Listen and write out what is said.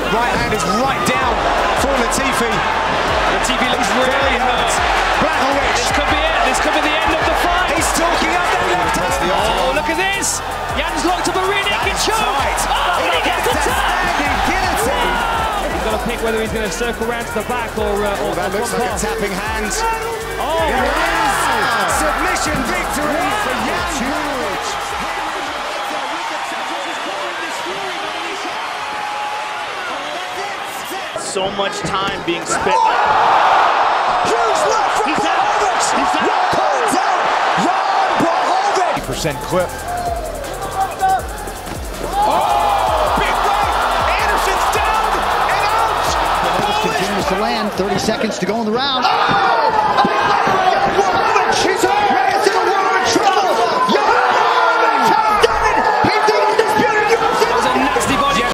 Right hand is right down for Latifi. Latifi looks really hurt. Blachowicz. This could be it. This could be the end of the fight. He's talking up that left hand. Oh, look at this. Jan's locked up a rear naked choke. Oh, and he gets the tap. He's got to pick whether he's going to circle round to the back or that looks like a tapping hand. Oh, there it is. wow. Submission victory for Jan. Huge. So much time being spent. Huge left from Blachowicz. He's out. Calls out Jan Blachowicz. 50% clip. Oh, big right. Anderson's down and out. Blachowicz continues to land. 30 seconds to go in the round. Oh, big right. Blachowicz. He's